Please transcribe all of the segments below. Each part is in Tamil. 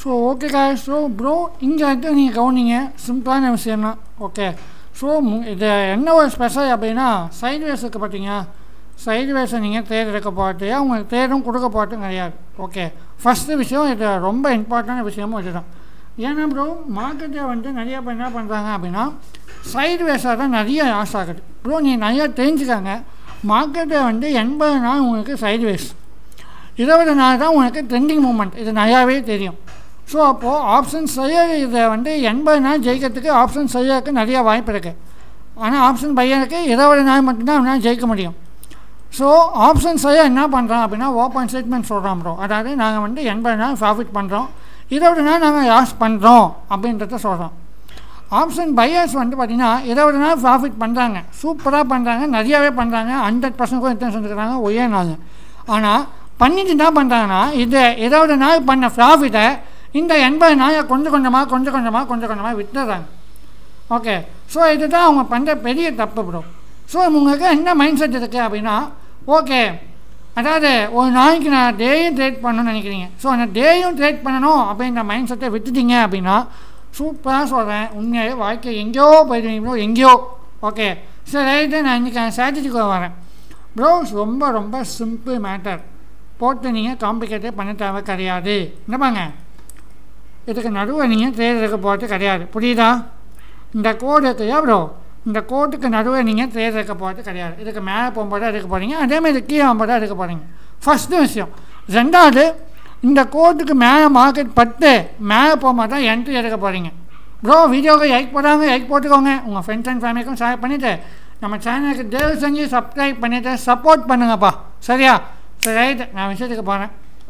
So okay guys, so bro இங்கே வந்து நீங்கள் கவனிங்க சிம்பிளான விஷயம் தான். ஓகே, ஸோ இது என்ன ஒரு ஸ்பெஷல் அப்படின்னா சைட்வேஸுக்கு பார்த்தீங்க, சைட்வேஸை நீங்கள் ட்ரேட் எடுக்க போட்டு உங்களுக்கு ட்ரேடும் கொடுக்க போட்டு கிடையாது. ஓகே, ஃபஸ்ட்டு விஷயம் இது ரொம்ப இம்பார்ட்டண்டான விஷயமும் இதுதான். ஏன்னா ப்ரோ மார்க்கெட்டை வந்து நிறைய பேர் என்ன பண்ணுறாங்க அப்படின்னா சைட்வேஸாக தான் நிறைய லாஸ் ஆகுது. ப்ரோ நீங்கள் நிறையா தெரிஞ்சுக்காங்க, மார்க்கெட்டை வந்து 80 நாள் உங்களுக்கு சைட்வேஸ், 20 நாள் தான் உங்களுக்கு ட்ரெண்டிங் மூமெண்ட், இது நிறையாவே தெரியும். ஸோ அப்போது ஆப்ஷன் செய்ய இதை வந்து 80 நாள் ஜெயிக்கிறதுக்கு ஆப்ஷன் செய்யறதுக்கு நிறைய வாய்ப்பு இருக்குது. ஆனால் ஆப்ஷன் பையனுக்கு 20 நாள் மட்டும்தான் அவனால் ஜெயிக்க முடியும். ஸோ ஆப்ஷன் செய்ய என்ன பண்ணுறோம் அப்படின்னா ஓப்பன் ஸ்டேட்மெண்ட் சொல்கிறோம் ப்ரோ, அதாவது நாங்கள் வந்து 80 நாள் ப்ராஃபிட் பண்ணுறோம், 20 நாள் நாங்கள் லாஸ் பண்ணுறோம் அப்படின்றத சொல்கிறோம். ஆப்ஷன் பையர்ஸ் வந்து பார்த்திங்கன்னா 20 நாள் ப்ராஃபிட் பண்ணுறாங்க, சூப்பராக பண்ணுறாங்க, நிறையாவே பண்ணுறாங்க, 100% கூட ரிட்டர்ன்ஸ் வந்துருக்குறாங்க ஒரே நாள். ஆனால் பண்ணிட்டு என்ன பண்ணுறாங்கன்னா இது 20 நாள் பண்ண ப்ராஃபிட்டை இந்த 80 நாளை கொஞ்சம் கொஞ்சமாக விட்டுறாங்க. ஓகே, ஸோ இதுதான் அவங்க பண்ணுற பெரிய தப்பு ப்ரோ. ஸோ உங்களுக்கு என்ன மைண்ட் செட் இருக்குது அப்படின்னா ஓகே, அதாவது ஒரு நாளைக்கு நான் டேயும் ட்ரேட் பண்ணணும்னு நினைக்கிறீங்க. ஸோ அந்த டேயும் ட்ரேட் பண்ணணும் அப்படின்ற மைண்ட் செட்டை விட்டுட்டீங்க அப்படின்னா சூப்பராக சொல்கிறேன், உண்மையாகவே வாழ்க்கை எங்கேயோ போயிடுவீங்க ப்ரோ, எங்கேயோ. ஓகே, சரி ரைட்டு, நான் இன்றைக்கி ஸ்ட்ராட்டஜிக்கு வரேன் ப்ரோ. ரொம்ப சிம்பிள் மேட்டர், போட்டு நீங்கள் காம்ப்ளிகேட்டே பண்ண தேவை கிடையாது. என்னப்பாங்க இதுக்கு நடுவில் நீங்கள் ட்ரேட் எடுக்க போகிறது கிடையாது, புரியுதா? இந்த கோடு இருக்குயா ப்ரோ, இந்த கோட்டுக்கு நடுவில் நீங்கள் ட்ரேட் எடுக்க போகிறது கிடையாது. இதுக்கு மேலே போகும்போது எடுக்க போகிறீங்க, அதேமாதிரி கீழே போகும்போது எடுக்க போகிறீங்க. ஃபஸ்ட்டு விஷயம். ரெண்டாவது, இந்த கோட்டுக்கு மேலே மார்க்கெட் பட்டு மேலே போகும்போது தான் என்ட்ரி எடுக்க போகிறீங்க ப்ரோ. வீடியோவுக்கு லைக் போட்டுக்கோங்க, உங்கள் ஃப்ரெண்ட்ஸ் அண்ட் ஃபேமிலிக்கும் ஷேர் பண்ணிவிட்டு நம்ம சேனலுக்கு தயவு செஞ்சு சப்ஸ்கிரைப் பண்ணிவிட்டு சப்போர்ட் பண்ணுங்கப்பா, சரியா? சரி ரைட்டு, நான் விஷயத்துக்கு போகிறேன்.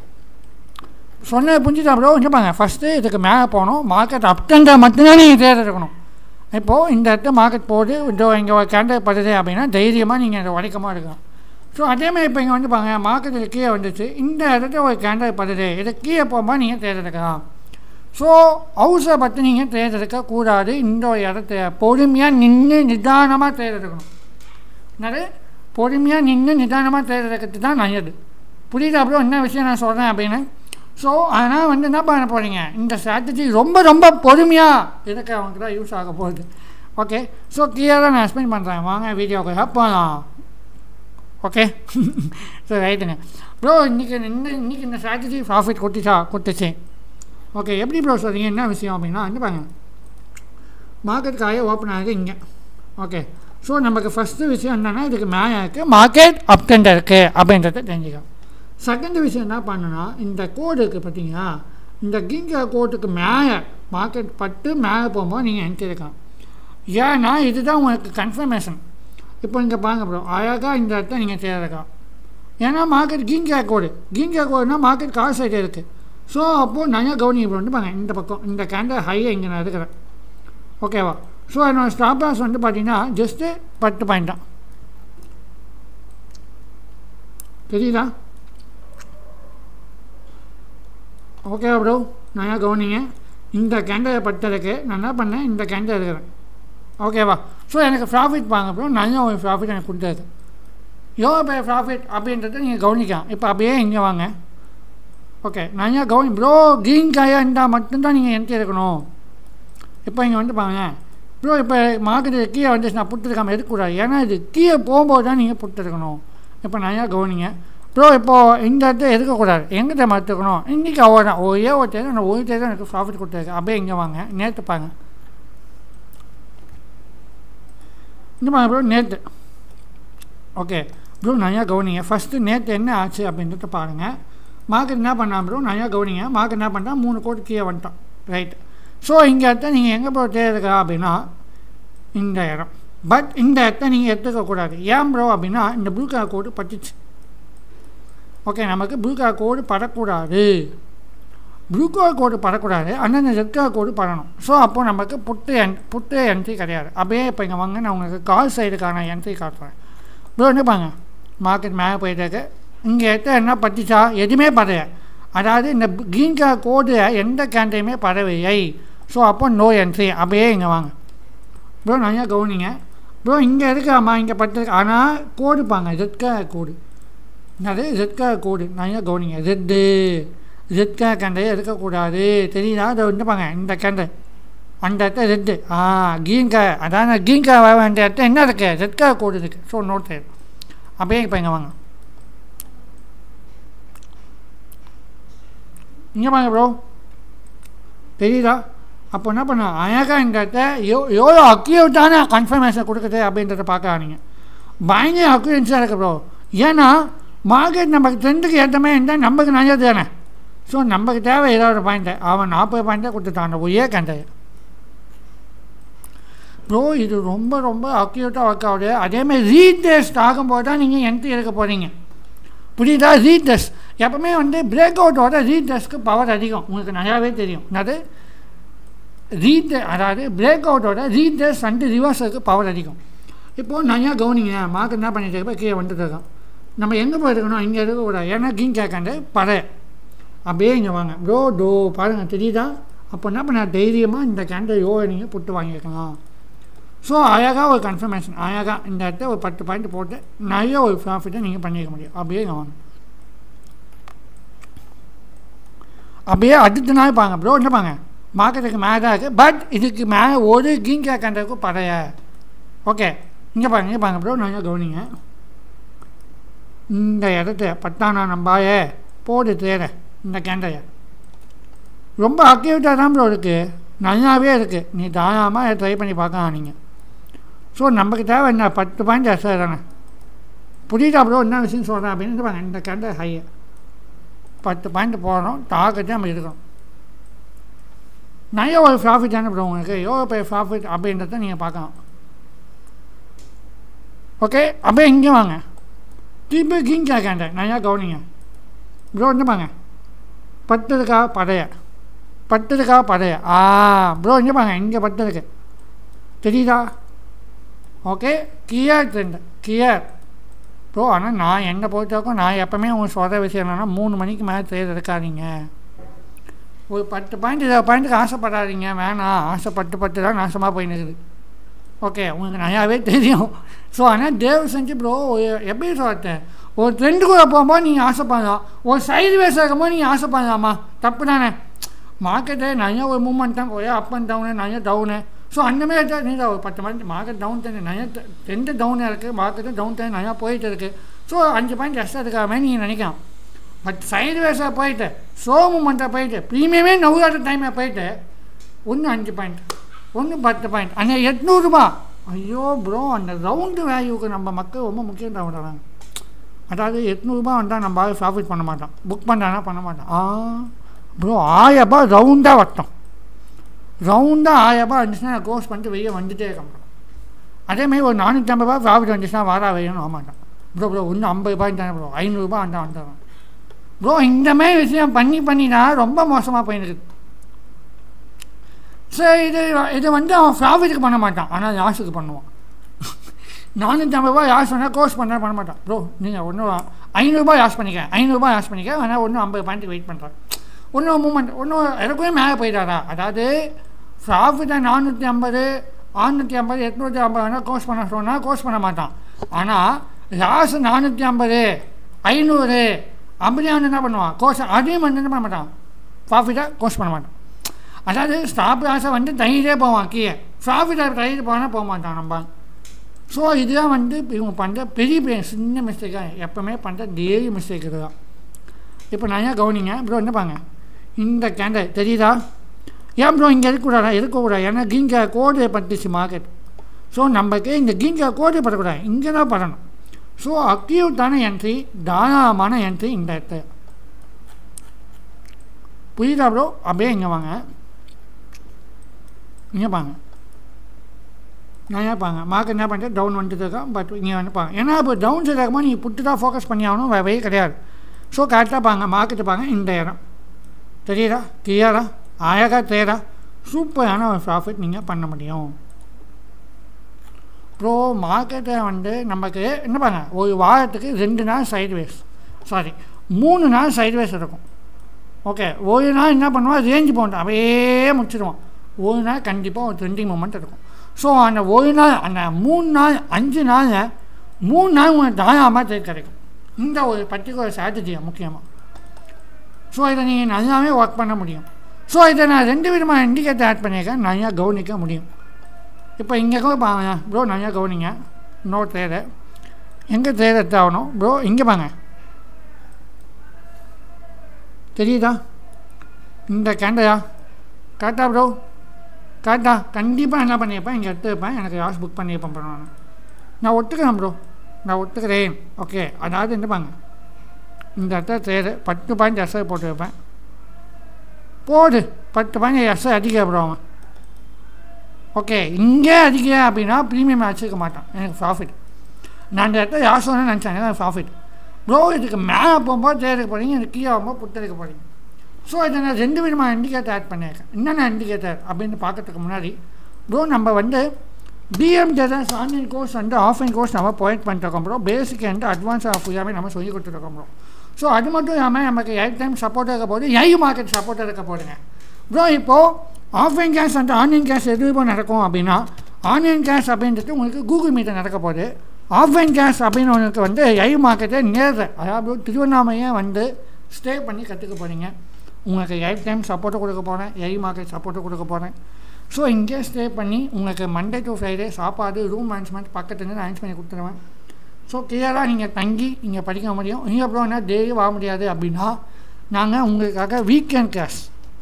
சொன்னது புரிஞ்சுட்டா ப்ரோ? இருப்பாங்க ஃபஸ்ட்டு இதுக்கு மேலே போகணும், மார்க்கெட் அப் டெண்டர் மட்டும்தான் நீங்கள் தேர்ட் எடுக்கணும். இப்போது இந்த இடத்துல மார்க்கெட் போகுது, இதோ இங்கே ஒரு கேண்டல் படுது அப்படின்னா தைரியமாக நீங்கள் அதை உடைக்கமாக எடுக்கலாம். ஸோ அதேமாதிரி இப்போ இங்கே வந்து பாருங்க, மார்க்கெட்டில் கீழே வந்துச்சு, இந்த இடத்துல ஒரு கேண்டல் படுது, இதை கீழே போகும்போது நீங்கள் ட்ரேட் எடுக்கலாம். ஸோ ஹவுஸை பற்றி நீங்கள் ட்ரேட் எடுக்கக்கூடாது, இந்த ஒரு இடத்த பொறுமையாக நின்று நிதானமாக ட்ரேட் எடுக்கணும். என்னது பொறுமையாக நின்று நிதானமாக ட்ரேட் எடுக்கிறது தான் நல்லது, புரியுதா ப்ரோ? என்ன விஷயம் நான் சொல்கிறேன் அப்படின்னு. ஸோ அதனால் வந்து என்ன பண்ண போகிறீங்க, இந்த ஸ்ட்ராட்டஜி ரொம்ப பொறுமையாக இருக்கிறவங்களுக்கு தான் யூஸ் ஆக போகுது. ஓகே, ஸோ கிளியராக நான் எக்ஸ்பிளைன் பண்ணுறேன், வாங்க வீடியோக்கு போகலாம். ஓகே சரி ரைட்டுங்க ப்ரோ. இன்றைக்கி இந்த ஸ்ட்ராட்டஜி ப்ராஃபிட் கொடுத்துச்சு. ஓகே, எப்படி ப்ரோ சொல்கிறீங்க, என்ன விஷயம் அப்படின்னா வந்து பாருங்க, மார்க்கெட் காய ஓப்பன் ஆகுது இங்கே. ஓகே, ஸோ நமக்கு ஃபஸ்ட்டு விஷயம் என்னென்னா இதுக்கு மேலே இருக்குது, மார்க்கெட் அப் டெண்டர் இருக்குது அப்படின்றத தெரிஞ்சுக்கலாம். செகண்ட் விஷயம் என்ன பண்ணுன்னா, இந்த கோடு இருக்குது பார்த்தீங்களா, இந்த கிங்க கோட்டுக்கு மேலே மார்க்கெட் பட்டு மேலே போகும்போது நீங்கள் என்ட்ரி எடுக்கலாம். ஏன்னா இதுதான் உங்களுக்கு கன்ஃபர்மேஷன். இப்போ இங்கே பாருங்க ப்ரோ, அழகாக இந்த இடத்த நீங்கள் தேர்ந்தெடுக்கலாம். ஏன்னா மார்க்கெட் கிங்க கோடுனா மார்க்கெட் கால் சைடு இருக்குது. ஸோ அப்போது நிறையா கவனிங்க ப்ரோ. வந்து பாருங்க இந்த பக்கம் இந்த கேண்டல் ஹையை இங்கே நான் எடுக்கிறேன், ஓகேவா? ஸோ என்னோடய ஸ்டாப் லாஸ் வந்து பார்த்தீங்கன்னா ஜஸ்ட்டு 10 பாயிண்ட் தான், தெரியுதா? ஓகேவா ப்ரோ? நிறையா கவனிங்க, இந்த கேண்டலை பட்டதுக்கு நான் என்ன பண்ணேன், இந்த கேண்டல் எடுக்கிறேன், ஓகேவா? ஸோ எனக்கு ப்ராஃபிட் பாருங்க ப்ரோ, நல்ல ஒரு ப்ராஃபிட் எனக்கு கொடுத்தது. எவ்வளோ பெரிய ப்ராஃபிட் அப்படின்றத நீங்கள் கவனிக்கலாம். இப்போ அப்படியே இங்கே வாங்க. ஓகே, நிறையா கவனி ப்ரோ, க்ரீன் காயாக இருந்தால் மட்டும்தான் நீங்கள் என்ட்ரி எடுக்கணும். இப்போ இங்கே வந்து பாருங்க ப்ரோ, இப்போ மார்க்கெட்டு கீழே வந்து நான் புட்டுருக்காமல் எடுக்கக்கூடாது, ஏன்னா இது கீழே போகும்போது தான் நீங்கள் புட்டுருக்கணும். இப்போ நிறையா கவனிங்க ப்ரோ. இப்போது இந்த இடத்த எடுக்கக்கூடாது, எங்கிட்ட மறுத்துக்கணும். இன்றைக்கி அவ்வளோதான், ஒரு தேர்தல் அந்த ஒரு தேர்தல் எனக்கு ப்ராஃபிட் கொடுத்துருக்கு. அப்படியே இங்கே வாங்க, நேற்று பாருங்க, இந்த மாதிரி ப்ரோ நேற்று. ஓகே ப்ரோ, நிறையா கவனிங்க. ஃபஸ்ட்டு நேற்று என்ன ஆச்சு அப்படின்றத பாருங்கள். மார்க்கெட் என்ன பண்ணால் ப்ரோ, நிறையா கவனிங்க. மார்க்கெட் என்ன பண்ணுறான், 3 கோடி கீழே வந்துட்டோம், ரைட்? ஸோ இந்த இடத்த நீங்கள் எங்கே ப்ரோ தேர்தல் அப்படின்னா இந்த இடம். பட் இந்த இடத்த நீங்கள் எடுத்துக்கக்கூடாது. ஏன் ப்ரோ அப்படின்னா இந்த ப்ளூ கலர் கோடு பட்டுச்சு. ஓகே, நமக்கு ப்ளூ கலர் கோடு படக்கூடாது, ஆனால் இந்த ரெட் கலர் கோடு படணும். ஸோ அப்போது நமக்கு புட்டு என்ட்ரி கிடையாது. அப்படியே இப்போ இங்கே வாங்க, நான் உங்களுக்கு கால் சைடுக்கான என்ட்ரி காட்டுறேன் ப்ரோ. என்ன பாருங்க, மார்க்கெட் மேலே போயிட்டு இங்கே எடுத்த என்ன பட்டுச்சா, எதுவுமே படைய, அதாவது இந்த க்ரீன் கலர் கோடு எந்த கேண்டையுமே படவில்லை. ஸோ அப்போ நோ என்ட்ரி. அப்படியே இங்கே வாங்க ப்ரோ, நிறையா கவனிங்க ப்ரோ. இங்கே இருக்காமா, இங்கே பட்டு, ஆனால் கோடு பாங்க ரெட் கலர் கோடு, என்னது ரெட் கலர் கோடு, நிறையா கவனிங்க. ரெட்டு ரெட் கலர் கேண்டல் எடுக்கக்கூடாது. தெரியுதா? அதை வந்துப்பாங்க இந்த கேண்டல் அந்த இடத்த ரெட்டு க்ரீன் கலர், அதாவது க்ரீன் கலர் வர வேண்டிய இடத்த என்ன இருக்குது? ரெட் கலர் கோடு இருக்குது. ஸோ நோட் சைடு அப்படியே இப்போ இங்கே வாங்க, இங்கே வாங்க ப்ரோ, தெரியுதா? அப்போ என்ன பண்ண அழகாக இந்த இடத்த எவ்வளோ அக்யூரேட்டான கன்ஃபர்மேஷன் கொடுக்குது அப்படின்றத பார்க்கலாம். நீங்கள் பயங்கர அக்யூரன்ஸாக இருக்குது ப்ரோ. ஏன்னா மார்க்கெட் நமக்கு ட்ரெண்டுக்கு ஏற்ற மாதிரி இருந்தால் நமக்கு நல்லது தானே. ஸோ நமக்கு தேவை ஏதாவது பாயிண்ட்டு, அவன் 40 பாயிண்ட்டை கொடுத்துட்டான் அந்த ஒரே கண்டை ப்ரோ. இது ரொம்ப ரொம்ப அக்யூரேட்டாக ஒர்க் ஆகுது. அதேமாதிரி ரீடெஸ்ட் ஆகும்போது தான் நீங்கள் என்ட்ரி எடுக்க போகிறீங்க. புரியுதா? ரீடெஸ்ட் எப்பவுமே வந்து பிரேக் அவுட்டோட ரீடெஸ்ட்க்கு பவர் அதிகம், உங்களுக்கு நிறையாவே தெரியும். அது அதாவது பிரேக் அவுட்டோட ரீடெஸ்ட் அண்ட் ரிவர்ஸுக்கு பவர் அதிகம். இப்போது நிறையா கவனிங்க, மார்க்கெட் என்ன பண்ணிட்டு இருக்கப்போ கீழே வந்துட்டு இருக்கோம். நம்ம எங்கே போயிருக்கணும்? இங்கே இருக்கக்கூடாது. ஏன்னா கீன் கேட்காண்டு பழைய அப்படியே இங்கே வாங்க ப்ரோ. பாருங்கள், தெரியுதா? அப்போ என்ன பண்ண தைரியமாக இந்த கேண்டை நீங்கள் புட்டு வாங்கியிருக்கலாம். ஸோ அழகாக ஒரு கன்ஃபர்மேஷன், அழகாக இந்த இடத்த ஒரு 10 பாயிண்ட் போட்டு நிறைய ஒரு ப்ராஃபிட்டை நீங்கள் பண்ணிக்க முடியும். அப்படியே இங்கே வாங்க, அப்படியே அடுத்த நாள் பாருங்க ப்ரோ. என்ன பாங்க, மார்க்கெட்டுக்கு மேலே தான் இருக்குது, பட் இதுக்கு மேலே ஒரு கீன் கேட்கறதுக்கும் பழைய. ஓகே, இங்கே பாருங்க ப்ரோ, நிறைய கவனிங்க. இந்த இடத்த 10ஆம் நம்பாயே போடு தேர இந்த கேண்டைய ரொம்ப அக்யூரேட்டாக தான் ப்ரோ இருக்குது, நல்லாவே இருக்குது. நீ தாராளமாக ட்ரை பண்ணி பார்க்கலாம் நீங்கள். ஸோ நமக்கு தேவை என்ன? 10 பாயிண்ட் எக்ஸ்ட்ரா தானே. புரியுதா ப்ரோ என்ன விஷயம் சொல்கிறேன் அப்படின்னு பாருங்க. இந்த கேண்டை ஹையை 10 பாயிண்ட் போடுறோம், டார்கெட்டே நம்ம இருக்கணும். நிறைய ஒரு ப்ராஃபிட் தானே ப்ரோ உங்களுக்கு, எவ்வளோ பெரிய ப்ராஃபிட் அப்படின்றத நீங்கள் பார்க்கலாம். ஓகே, அப்படியே இங்கே வாங்க, திருப்பி கீன் கேண்டை நிறையா கவனிங்க ப்ரோ. என்ன பாங்க, 10 இருக்கா பழைய, 10 இருக்கா பழைய. ப்ரோ இங்கே பாங்க, இங்கே 10 இருக்கு, தெரியுதா? Okay, clear trend, clear bro. ஆனால் நான் என்னை பொறுத்தவரைக்கும் நான் எப்போவுமே உங்களுக்கு சொல்கிற விஷயம் என்னென்னா 3 மணிக்கு மேலே ட்ரேட் எடுக்காதீங்க. ஒரு 10 பாயிண்ட் 20 பாயிண்ட்டுக்கு ஆசைப்படாதீங்க, வேணாம். ஆசைப்பட்டு தான் நாசமாக போயின்னு. ஓகே, உங்களுக்கு நிறையாவே தெரியும். ஸோ ஆனால் தயவு செஞ்சு ப்ரோ எப்படி சொல்கிறேன், ஒரு ட்ரெண்டுக்குள்ளே போகும்போது நீங்கள் ஆசைப்படலாம், ஒரு சைடு வேஸ் இருக்கும்போது நீங்கள் ஆசைப்படலாமா? தப்பு தானே. மார்க்கெட்டு நிறைய ஒரு மூவ்மெண்ட் தான், ஒரே அப் அண்ட் டவுனு, நிறைய டவுனு. ஸோ அந்தமாதிரி தான் நீங்கள் ஒரு 10 பாயிண்ட் மார்க்கெட் டவுன் ட்ரெண்ட் நிறைய ட்ரெண்டு டவுனாக இருக்குது, மார்க்கெட்டு டவுன் ட்ரெண்ட் நிறையா போயிட்டு இருக்குது. ஸோ 5 பாயிண்ட் எக்ஸ்ட்ரா இருக்காத மாதிரி நீங்கள் நினைக்கலாம். பட் சைடு வேஸாக போயிட்டு ஸ்லோ மூமெண்ட்டாக போயிட்டு ப்ரீமியமே நவுறாத டைமில் போயிட்டு ஒன்று 5 பாயிண்ட், ஒன்று 10 பாயிண்ட், அந்த 800 ரூபா. ஐயோ ப்ரோ, அந்த ரவுண்டு வேல்யூக்கு நம்ம மக்கள் ரொம்ப முக்கியத்துவம் விடுறாங்க. அதாவது 800 ரூபா வந்தால் நம்ம ப்ராஃபிட் பண்ண மாட்டோம், புக் பண்ணுறானா பண்ண மாட்டோம். ப்ரோ 1000 ரூபா ரவுண்டாக வட்டோம், ரவுண்டாக 1000 ரூபா வந்துச்சுன்னா க்ளோஸ் பண்ணிட்டு வெளியே வந்துட்டே இருக்க. அதேமாதிரி ஒரு 450 ரூபா ப்ராஃபிட் வந்துச்சுன்னா வாரா வெய்யணும் ஆக மாட்டோம் ப்ரோ. ஒன்று 50 பாயிண்ட் தானே ப்ரோ, 500 ரூபா வந்துடுறோம் ப்ரோ. இந்தமாதிரி விஷயம் பண்ணினா ரொம்ப மோசமாக போயிருக்கு. சரி, இது வந்து அவன் ப்ராஃபிட்டுக்கு பண்ண மாட்டான், ஆனால் லாஸுக்கு பண்ணுவான். 450 ரூபா லாஸ் பண்ணால் க்ளோஸ் பண்ண மாட்டான் ப்ரோ. நீங்கள் ஒன்று 500 ரூபா லாஸ் பண்ணிக்க, 500 ரூபா லாஸ் பண்ணிக்க, ஆனால் ஒன்று 50 பாயிண்ட்டுக்கு வெயிட் பண்ணுறேன். ஒன்றும் மூமெண்ட் ஒன்றும் எனக்குமே மேலே போயிட்டாரா. அதாவது ப்ராஃபிட்டாக 450, 650, 850 வேணால் க்ளோஸ் பண்ண சொன்னால் க்ளோஸ் பண்ண மாட்டான். ஆனால் லாஸ் 450, 500 அப்படியே வந்து என்ன பண்ணுவான், க்ளோஸ் அதையும் வந்து என்ன பண்ண மாட்டான், ப்ராஃபிட்டாக க்ளோஸ் பண்ண மாட்டான். அதாவது ஸ்டாப் லாஸை வந்து தைரியே போவான் கீழே, ப்ராஃபிட்டாக தைரிய போனால் போக மாட்டான் நம்ம. ஸோ இதுதான் வந்து இவங்க பண்ணுற பெரிய சின்ன மிஸ்டேக்காக எப்போவுமே பண்ணுற டெய்லி மிஸ்டேக் இதுதான். இப்போ நிறையா கவனிங்க ப்ரோ. என்னப்பாங்க இந்த கேண்டல் தெரியுதா? ஏன் ப்ரோ இங்கே இருக்கக்கூடாது, ஏன்னா கீன் கலர் கோடு பட்டுச்சு மார்க்கெட். ஸோ நமக்கு இந்த கீன் கலர் கோடு படக்கூடாது, இங்கே தான் படணும். ஸோ அக்யூட்டான என்ட்ரி, தாராளமான என்ட்ரி இந்த இடத்துல. புரியுதா ப்ரோ? அப்படியே இங்கே வாங்க, இங்கே பாங்க, நான் ஏன்பாங்க மார்க்கெட் என்ன பண்ணிட்டு டவுன் வந்துட்டு இருக்கோம். பட் இங்கே வந்துப்பாங்க, ஏன்னா இப்போ டவுன் சைட் இருக்கும்போது நீங்கள் புட்டு தான் ஃபோக்கஸ் பண்ணி ஆகணும், வே கிடையாது. ஸோ கரெக்டாக பாங்க, மார்க்கெட்டு பாங்க, இந்த இடம் தெரியுதா, கிளியரா, அழகாக தேரா, சூப்பரான ஒரு ப்ராஃபிட் நீங்கள் பண்ண முடியும் ப்ரோ. மார்க்கெட்டை வந்து நமக்கு என்ன பாங்க, ஒரு வாரத்துக்கு 2 நாள் சைட்வேஸ், 3 நாள் சைட்வேஸ் இருக்கும். ஓகே, ஒரு நாள் என்ன பண்ணுவான், ரேஞ்சு போகணும் அப்படியே முடிச்சிடுவான். ஒரு நாள் கண்டிப்பாக ஒரு ட்ரெண்டிங் மூமெண்ட் இருக்கும். ஸோ அந்த ஒரு நாள், அந்த 3 நாள் 5 நாள் 3 நாள் உங்களுக்கு தாராளமாக ட்ரேட் கிடைக்கும். இந்த ஒரு பர்டிகுலர் ஸ்ட்ராட்டஜியை முக்கியமாக ஸோ இதை நீங்கள் நல்லாவே ஒர்க் பண்ண முடியும். ஸோ இதை நான் 2 விதமான இண்டிகேட்டர் ஆட் பண்ணியிருக்கேன், நல்லா கவனிக்க முடியும். இப்போ இங்கே கூட பாருங்க ப்ரோ, நல்லா கவனிங்க. இன்னொரு ட்ரேடு எங்கே ட்ரேட் எடுத்து ஆகணும் ப்ரோ, இங்கே பாருங்க தெரியுதா, இந்த கேண்டலா கரெக்டாக ப்ரோ, கரெக்டாக கண்டிப்பாக என்ன பண்ணியிருப்பேன், இங்கே எடுத்து வைப்பேன், எனக்கு லாஸ் புக் பண்ணியிருப்பேன் ப்ரோ. நான் ஒத்துக்கிறேன் ப்ரோ, நான் ஒத்துக்கிறேன். ஓகே, அதாவது என்ன பாருங்க, இந்த இடத்துல ட்ரேடு 10 பாயிண்ட் எஸ்ஐ போட்டு வைப்பேன், போடு 10 பாயிண்ட் எஸ்ஐ அடிக்க ப்ரோ அவன். ஓகே, இங்கே அடிக்க அப்படின்னா ப்ரீமியம் அடிச்சிருக்க மாட்டான், எனக்கு ப்ராஃபிட். நான் இந்த இடத்துல யார் சொன்னு நினச்சேன், எனக்கு ப்ராஃபிட் ப்ரோ. இதுக்கு மேலே போகும்போது ட்ரேட் எடுக்க போகிறீங்க, எனக்கு கீழே ஆகும்போது புட்டு எடுக்க போகிறீங்க. ஸோ இதை நான் 2 விதமான இண்டிகேட்டர் ஆட் பண்ணியிருக்கேன். என்னென்ன இண்டிகேட்டர் அப்படின்னு பார்க்கறதுக்கு முன்னாடி ப்ரோ, நம்ம வந்து பிஎம் டேட்டர்ஸ் ஆன்லைன் கோர்ஸ் வந்து ஆஃப்லைன் கோர்ஸ் நம்ம ப்ரொவைட் பண்ணிட்டுருக்கோம் ப்ரோ. பேசிக் அண்ட் அட்வான்ஸ் ஃபுல்லாமே நம்ம சொல்லி கொடுத்துருக்கோம் ப்ரோ. ஸோ அது மட்டும் இல்லாமல் நமக்கு லைஃப் டைம் சப்போர்ட் இருக்க போது, லைவ் மார்க்கெட் சப்போர்ட் இருக்க போதுங்க ப்ரோ. இப்போது ஆஃப்லைன் கிளாஸ் வந்து ஆன்லைன் கிளாஸ் எது இப்போ நடக்கும் அப்படின்னா, ஆன்லைன் கிளாஸ் அப்படின்றது உங்களுக்கு கூகுள் மீட்டில் நடக்க போகுது. ஆஃப்லைன் கிளாஸ் அப்படின்னு உங்களுக்கு வந்து லைவ் மார்க்கெட்டை நேரில், அதாவது திருவண்ணாமலையை வந்து ஸ்டே பண்ணி கற்றுக்க போகிறீங்க. உங்களுக்கு லைஃப் டைம் சப்போர்ட்டை கொடுக்க போகிறேன், லைவ் மார்க்கெட் சப்போர்ட்டை கொடுக்க போகிறேன். ஸோ இங்கே ஸ்டே பண்ணி உங்களுக்கு மண்டே டு ஃப்ரைடே சாப்பாடு, ரூம் மேனேஜ்மெண்ட் பக்கத்துலேருந்து அரேஞ்ச் பண்ணி கொடுத்துருவேன். ஸோ கிளியராக நீங்கள் தங்கி இங்கே படிக்க முடியும். இங்கே அப்புறம் என்ன டெய்லி வர முடியாது அப்படின்னா, நாங்கள் உங்களுக்காக வீக்கெண்ட் கிளாஸ்,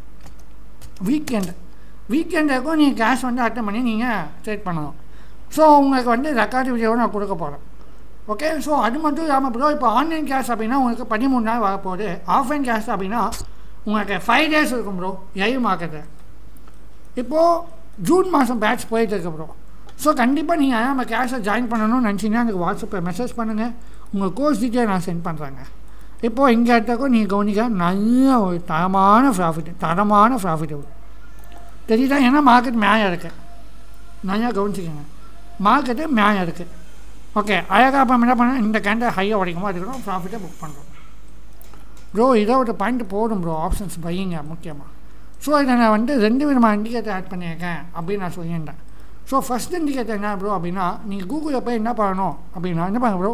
வீக்கெண்டுக்கும் நீங்கள் கிளாஸ் வந்து அட்டன் பண்ணி நீங்கள் ட்ரேட் பண்ணணும். ஸோ உங்களுக்கு வந்து ரெக்கார்டு வீடியோவை நான் கொடுக்க போகிறேன். ஓகே, ஸோ அது மட்டும் இல்லாமல் ப்ரோ, இப்போ ஆன்லைன் கிளாஸ் அப்படின்னா உங்களுக்கு 13 நாள் வரப்போகுது. ஆஃப்லைன் கிளாஸ் அப்படின்னா உங்களுக்கு 5 days இருக்கும் ப்ரோ லைவ் மார்க்கெட்டு. இப்போது ஜூன் மாதம் பேட்ச் போயிட்டு இருக்கு ப்ரோ. ஸோ கண்டிப்பாக நீங்கள் நம்ம கிளாஸை ஜாயின் பண்ணணும்னு நினச்சிங்கன்னா எனக்கு வாட்ஸ்அப்பில் மெசேஜ் பண்ணுங்கள், உங்கள் கோர்ஸ் டீட்டெயில் நான் சென்ட் பண்ணுறேங்க. இப்போது இங்கே இடத்துக்கும் நீங்கள் கவனிக்க நல்ல ஒரு தரமான ப்ராஃபிட் தெரியுதா. ஏன்னா மார்க்கெட் மேலே இருக்குது, நல்லா கவனிச்சிக்கோங்க, மார்க்கெட்டு மேலே இருக்குது. ஓகே, அழகாக அப்போ என்ன பண்ண, இந்த கேண்டை ஹையாக உடைக்குமோ அதுக்கப்புறம் ப்ராஃபிட்டை புக் பண்ணுறோம் ப்ரோ. இதை ஒரு பாயிண்ட் போடும் ப்ரோ, ஆப்ஷன்ஸ் பையிங்க முக்கியமாக. ஸோ இதை நான் வந்து 2 விதமான இண்டிகேட்டர் ஆட் பண்ணியிருக்கேன் அப்படின்னு நான் சொல்லியிருந்தேன். ஸோ ஃபஸ்ட் இண்டிகேட்டர் என்ன ப்ரோ அப்படின்னா, நீங்கள் கூகுளில் போய் என்ன பண்ணணும் அப்படின்னா, என்ன பண்ணுங்க ப்ரோ,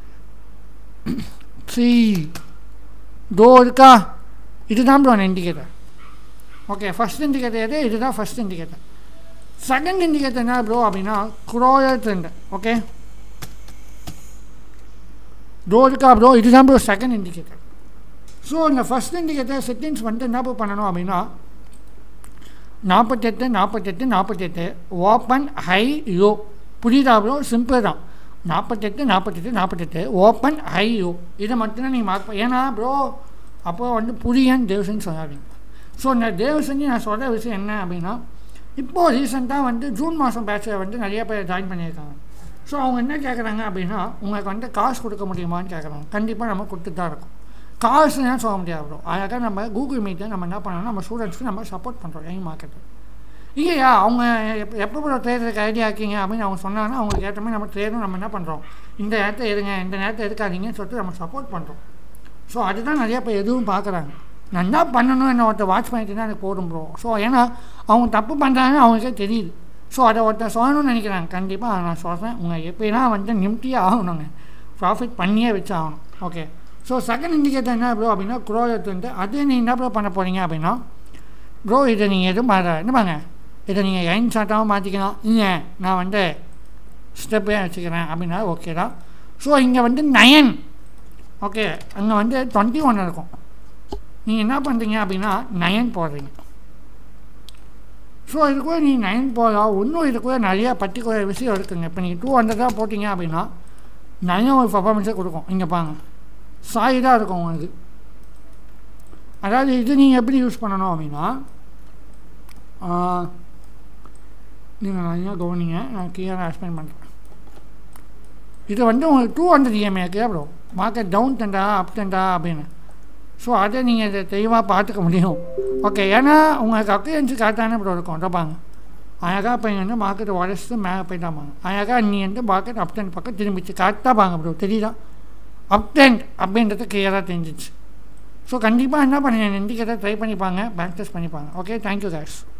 3 இருக்கா, இதுதான் ப்ரோ அந்த இண்டிகேட்டர். ஓகே, ஃபஸ்ட் இண்டிகேட்டர் எது, இதுதான் ஃபஸ்ட் இண்டிகேட்டர். செகண்ட் இண்டிகேட்டர் என்ன ப்ரோ அப்படின்னா, க்ரோயர் ட்ரெண்ட். ஓகே, இருக்கா ப்ரோ, இதுதான் ப்ரோ செகண்ட் இண்டிகேட்டர். ஸோ இந்த ஃபஸ்ட் இண்டிகேட்டர் செட்டிங்ஸ் வந்து என்ன பண்ணணும் அப்படின்னா, 48 ஓப்பன் ஹை லோ. புரியுதா ப்ரோ, சிம்பிள் தான். 48 ஓப்பன் ஹை லோ, இதை மட்டும்தான் நீங்கள் மார்க் பண்ண. ஏன்னா ப்ரோ அப்போ வந்து புரியன்னு தேவசன் சொல்லாதீங்க. ஸோ இந்த தேவசன் நான் சொல்கிற விஷயம் என்ன அப்படின்னா, இப்போது ரீசெண்டாக வந்து ஜூன் மாதம் பேட்சில் வந்து நிறைய பேர் ஜாயின் பண்ணியிருக்காங்க. ஸோ அவங்க என்ன கேட்குறாங்க அப்படின்னா, உங்களுக்கு வந்து காசு கொடுக்க முடியுமான்னு கேட்குறாங்க. கண்டிப்பாக நம்ம கொடுத்துட்டு தான் இருக்கோம். காசுன்னு சொல்ல முடியாது ப்ரோ. அதுக்காக நம்ம கூகுள் மீட்டில் நம்ம என்ன பண்ணணும், நம்ம ஸ்டூடெண்ட்ஸ்க்கு நம்ம சப்போர்ட் பண்ணுறோம் லைவ் மார்க்கெட்டு. இல்லையா, அவங்க எப்போ ப்ரோ ட்ரேடருக்கு ஐடியா இருக்கீங்க அப்படின்னு அவங்க சொன்னாங்கன்னா, அவங்களுக்கு ஏற்ற மாதிரி நம்ம ட்ரேடும் நம்ம என்ன பண்ணுறோம், இந்த நேரத்தை எடுங்க, இந்த நேரத்தை எடுக்காதீங்கன்னு சொல்லிட்டு நம்ம சப்போர்ட் பண்ணுறோம். ஸோ அதுதான் நிறைய பேர் எதுவும் பார்க்குறாங்க. நான் என்ன பண்ணணும், என்ன ஒருத்தர் வாட்ச் பண்ணிட்டு தான் எனக்கு போடும் ப்ரோ. ஸோ ஏன்னா அவங்க தப்பு பண்ணுறாங்கன்னு அவங்களுக்கே தெரியுது. ஸோ அதை ஒருத்தர் சொல்லணும்னு நினைக்கிறாங்க. கண்டிப்பாக நான் சொல்கிறேன், உங்கள் எப்படின்னா வந்து நிம்டியாக ஆகணுங்க, ப்ராஃபிட் பண்ணியே வச்சு ஆகணும். ஓகே, ஸோ செகண்ட் இண்டிகேட்டர் என்ன ப்ரோ அப்படின்னா, க்ரோயர் வந்து அதே நீங்கள் என்ன ப்ரோ பண்ண போகிறீங்க அப்படின்னா, ப்ரோ இதை நீங்கள் எதுவும் என்ன பாங்க, இதை நீங்கள் லைன் ஷார்ட்டாகவும் மாற்றிக்கலாம், இல்லை நான் வந்து ஸ்டெப்பே வச்சுக்கிறேன் அப்படின்னா ஓகே தான். ஸோ இங்கே வந்து 9, ஓகே, அங்கே வந்து 21 இருக்கும். நீங்கள் என்ன பண்ணுறீங்க அப்படின்னா 9 போடுறீங்க. ஸோ இதுக்குள்ளே நீங்கள் 9 போடலாம். இன்னும் இதுக்குள்ளே நிறையா பர்டிகுலர் விஷயம் இருக்குங்க. இப்போ நீங்கள் 200 போட்டிங்க அப்படின்னா நல்ல ஒரு பர்ஃபார்மன்ஸே கொடுக்கும். இங்கே பாருங்க, சாலிடாக இருக்கும் உங்களுக்கு. அதாவது இது நீங்கள் எப்படி யூஸ் பண்ணணும் அப்படின்னா, நீங்கள் நிறையா கவனிங்க, நான் கிளியராக எக்ஸ்பிளைன் பண்ணுறேன். இது வந்து உங்களுக்கு 200 EMA இருக்குது ப்ரோ, மார்க்கெட் டவுன் ட்ரெண்டா அப் ட்ரெண்டா அப்படின்னு. ஸோ அதை நீங்கள் இதை தெளிவாக பார்த்துக்க முடியும். ஓகே, ஏன்னா உங்களுக்கு அக்யூரன்சி கரெக்டான ப்ரோ இருக்கும். அதாப்பாங்க அழகாக இப்போ வந்து மார்க்கெட்டை உடச்சிட்டு மேலே போயிட்டாப்பாங்க. அழகாக நீ வந்து மார்க்கெட் அப் ட்ரெண்ட் பக்கம் திரும்பிச்சு கரெக்டாக பாங்க ப்ரோ, தெரியுதா, அப் ட்ரெண்ட் அப்படின்றது கிளியராக தெரிஞ்சிச்சு. ஸோ கண்டிப்பாக என்ன பண்ணுங்கள், இண்டிகேட்டர் ட்ரை பண்ணிப்பாங்க, பேக் டெஸ்ட் பண்ணிப்பாங்க. Okay, thank you guys.